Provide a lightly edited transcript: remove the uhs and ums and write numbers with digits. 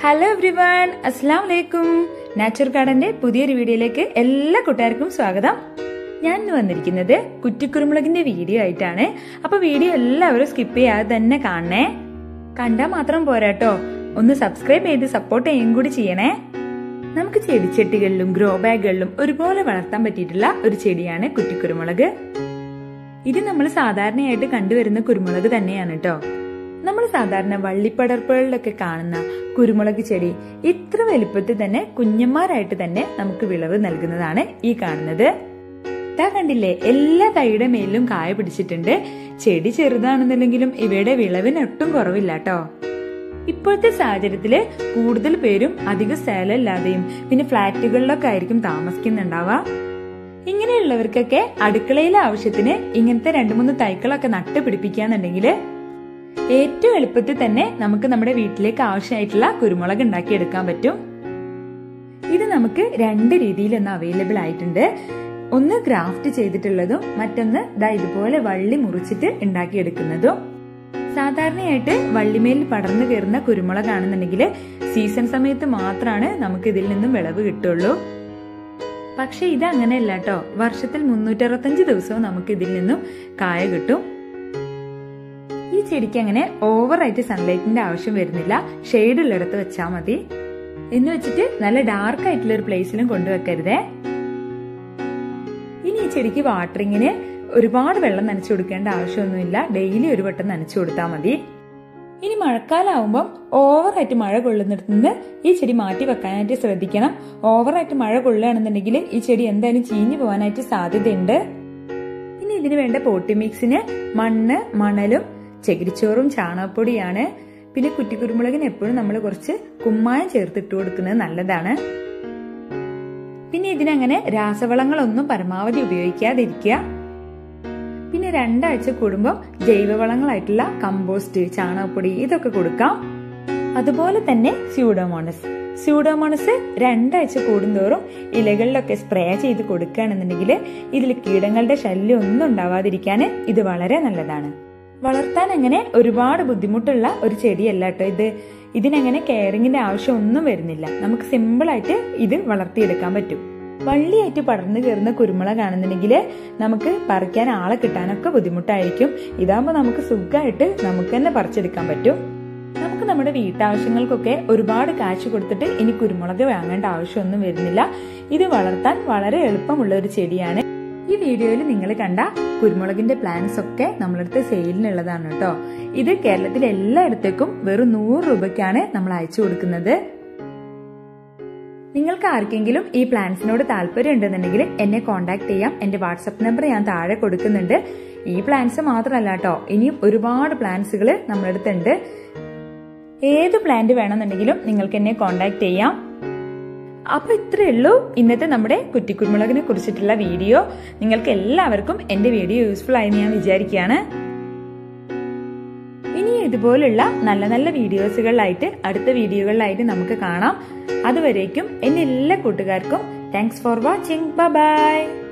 Hello everyone, അസ്സലാമു അലൈക്കും. Natural ഗാർഡന്റെ പുതിയൊരു വീഡിയോയിലേക്ക് എല്ലാ കൂട്ടുകാർക്കും സ്വാഗതം. ഞാൻ ഇന്ന് വന്നിരിക്കുന്നത് കുറ്റിക്കുരുമുളകിന്റെ വീഡിയോ ആയിട്ടാണ്. അപ്പൊ വീഡിയോ എല്ലാവരും സ്കിപ്പ് ചെയ്യാതെ തന്നെ കാണണേ. കണ്ടാൽ മാത്രം പോരാട്ടോ, ഒന്ന് സബ്സ്ക്രൈബ് ചെയ്ത് സപ്പോർട്ട് ചെയ്യുകയും കൂടി ചെയ്യണേ. നമുക്ക് ചെടിച്ചട്ടികളിലും ഗ്രോ ബാഗുകളിലും ഒരുപോലെ വളർത്താൻ പറ്റിയിട്ടുള്ള ഒരു ചെടിയാണ് കുറ്റിക്കുരുമുളക്. ഇത് നമ്മൾ സാധാരണയായിട്ട് കണ്ടുവരുന്ന കുരുമുളക് തന്നെയാണ് കേട്ടോ. നമ്മൾ സാധാരണ വള്ളിപ്പടർപ്പുകളിലൊക്കെ കാണുന്ന കുരുമുളക് ചെടി ഇത്ര വലുപ്പത്തിൽ തന്നെ കുഞ്ഞന്മാരായിട്ട് തന്നെ നമുക്ക് വിളവ് നൽകുന്നതാണ് ഈ കാണുന്നത്. ഇതാ കണ്ടില്ലേ, എല്ലാ തൈയുടെ മേലിലും കായ പിടിച്ചിട്ടുണ്ട്. ചെടി ചെറുതാണെന്നുണ്ടെങ്കിലും ഇവയുടെ വിളവിന് ഒട്ടും കുറവില്ല കേട്ടോ. ഇപ്പോഴത്തെ സാഹചര്യത്തില് കൂടുതൽ പേരും അധിക സ്ഥലമില്ലാതെയും പിന്നെ ഫ്ലാറ്റുകളിലൊക്കെ ആയിരിക്കും താമസിക്കുന്നുണ്ടാവുക. ഇങ്ങനെയുള്ളവർക്കൊക്കെ അടുക്കളയിലെ ആവശ്യത്തിന് ഇങ്ങനത്തെ 2-3 തൈകളൊക്കെ നട്ടുപിടിപ്പിക്കാന്നുണ്ടെങ്കിൽ ഏറ്റവും എളുപ്പത്തിൽ തന്നെ നമുക്ക് നമ്മുടെ വീട്ടിലേക്ക് ആവശ്യമായിട്ടുള്ള കുരുമുളക് ഉണ്ടാക്കിയെടുക്കാൻ പറ്റും. ഇത് നമുക്ക് 2 രീതിയിൽ ഇന്ന് അവൈലബിൾ ആയിട്ടുണ്ട്. ഒന്ന് ഗ്രാഫ്റ്റ് ചെയ്തിട്ടുള്ളതും മറ്റൊന്ന് ഇതുപോലെ വള്ളി മുറിച്ചിട്ട് ഉണ്ടാക്കിയെടുക്കുന്നതും. സാധാരണയായിട്ട് വള്ളിമേൽ പടർന്നു കയറുന്ന കുരുമുളകാണെന്നുണ്ടെങ്കിൽ സീസൺ സമയത്ത് മാത്രമാണ് നമുക്ക് ഇതിൽ നിന്നും വിളവ് കിട്ടുള്ളൂ. പക്ഷെ ഇത് അങ്ങനെയല്ല കേട്ടോ. വർഷത്തിൽ 365 ദിവസവും നമുക്ക് ഇതിൽ നിന്നും കായ കിട്ടും. ഈ ചെടിക്ക് അങ്ങനെ ഓവറായിട്ട് സൺലൈറ്റിന്റെ ആവശ്യം വരുന്നില്ല. ഷെയ്ഡ് ഉള്ളിടത്ത് വെച്ചാൽ മതി. എന്ന് വെച്ചിട്ട് നല്ല ഡാർക്ക് ആയിട്ടുള്ള ഒരു പ്ലേസിലും കൊണ്ടുവെക്കരുതേ. ഇനി ഈ ചെടിക്ക് വാട്ടറിങ്ങിന് ഒരുപാട് വെള്ളം നനച്ചു കൊടുക്കേണ്ട ആവശ്യമൊന്നുമില്ല. ഡെയിലി ഒരു വട്ടം നനച്ചു കൊടുത്താൽ മതി. ഇനി മഴക്കാലാവുമ്പം ഓവറായിട്ട് മഴ കൊള്ളുന്നിടത്തുനിന്ന് ഈ ചെടി മാറ്റി വെക്കാനായിട്ട് ശ്രദ്ധിക്കണം. ഓവറായിട്ട് മഴ കൊള്ളുകയാണെന്നുണ്ടെങ്കിൽ ഈ ചെടി എന്തായാലും ചീഞ്ഞു പോകാനായിട്ട് സാധ്യതയുണ്ട്. ഇനി ഇതിന് വേണ്ട പോട്ടി മിക്സിന് മണ്ണ്, മണലും ചകിരിച്ചോറും ചാണകപ്പൊടിയാണ്. പിന്നെ കുറ്റിക്കുരുമുളകിന് എപ്പോഴും നമ്മൾ കുറച്ച് കുമ്മായം ചേർത്തിട്ട് കൊടുക്കുന്നത് നല്ലതാണ്. പിന്നെ ഇതിനങ്ങനെ രാസവളങ്ങളൊന്നും പരമാവധി ഉപയോഗിക്കാതിരിക്കുക. പിന്നെ 2 ആഴ്ച കൂടുമ്പോൾ ജൈവവളങ്ങളായിട്ടുള്ള കമ്പോസ്റ്റ്, ചാണകപ്പൊടി ഇതൊക്കെ കൊടുക്കാം. അതുപോലെ തന്നെ സ്യൂഡോമോണസ് 2 ആഴ്ച കൂടുന്തോറും ഇലകളിലൊക്കെ സ്പ്രേ ചെയ്ത് കൊടുക്കുകയാണെന്നുണ്ടെങ്കിൽ ഇതിൽ കീടങ്ങളുടെ ശല്യം ഒന്നും ഉണ്ടാവാതിരിക്കാൻ ഇത് വളരെ നല്ലതാണ്. വളർത്താൻ അങ്ങനെ ഒരുപാട് ബുദ്ധിമുട്ടുള്ള ഒരു ചെടിയല്ല കേട്ടോ. ഇതിനങ്ങനെ കെയറിങ്ങിന്റെ ആവശ്യം ഒന്നും വരുന്നില്ല. നമുക്ക് സിമ്പിൾ ആയിട്ട് ഇത് വളർത്തിയെടുക്കാൻ പറ്റും. വള്ളിയായിട്ട് പടർന്നു കയറുന്ന കുരുമുളകാണെന്നുണ്ടെങ്കിൽ നമുക്ക് പറിക്കാൻ ആളെ കിട്ടാനൊക്കെ ബുദ്ധിമുട്ടായിരിക്കും. ഇതാകുമ്പോൾ നമുക്ക് സുഖമായിട്ട് നമുക്ക് തന്നെ പറിച്ചെടുക്കാൻ പറ്റും. നമുക്ക് നമ്മുടെ വീട്ടാവശ്യങ്ങൾക്കൊക്കെ ഒരുപാട് കാശ് കൊടുത്തിട്ട് ഇനി കുരുമുളക് വാങ്ങേണ്ട ആവശ്യമൊന്നും വരുന്നില്ല. ഇത് വളർത്താൻ വളരെ എളുപ്പമുള്ള ഒരു ചെടിയാണ്. ഈ വീഡിയോയിൽ നിങ്ങൾ കണ്ട കുരുമുളകിന്റെ പ്ലാന്റ്സ് ഒക്കെ നമ്മളടുത്ത് സെയിലിനുള്ളതാണ് കേട്ടോ. ഇത് കേരളത്തിലെ എല്ലായിടത്തേക്കും വെറും 100 രൂപയ്ക്കാണ് നമ്മൾ അയച്ചു കൊടുക്കുന്നത്. നിങ്ങൾക്ക് ആർക്കെങ്കിലും ഈ പ്ലാന്റ്സിനോട് താല്പര്യം ഉണ്ടെന്നുണ്ടെങ്കിൽ എന്നെ കോൺടാക്ട് ചെയ്യാം. എന്റെ വാട്സപ്പ് നമ്പർ ഞാൻ താഴെ കൊടുക്കുന്നുണ്ട്. ഈ പ്ലാന്റ്സ് മാത്രമല്ല കേട്ടോ, ഇനിയും ഒരുപാട് പ്ലാന്റ്സുകൾ നമ്മളടുത്തുണ്ട്. ഏത് പ്ലാന്റ് വേണമെന്നുണ്ടെങ്കിലും നിങ്ങൾക്ക് എന്നെ കോൺടാക്ട് ചെയ്യാം. അപ്പൊ ഇത്രയേ ഉള്ളൂ ഇന്നത്തെ നമ്മുടെ കുറ്റിക്കുരുമുളകിനെ കുറിച്ചിട്ടുള്ള വീഡിയോ. നിങ്ങൾക്ക് എല്ലാവർക്കും എന്റെ വീഡിയോ യൂസ്ഫുൾ ആയെന്ന് ഞാൻ വിചാരിക്കുകയാണ്. ഇനി ഇതുപോലുള്ള നല്ല നല്ല വീഡിയോസുകളിലായിട്ട് അടുത്ത വീഡിയോകളിലായിട്ട് നമുക്ക് കാണാം. അതുവരേക്കും എന്റെ എല്ലാ കൂട്ടുകാർക്കും thanks for watching. Bye by.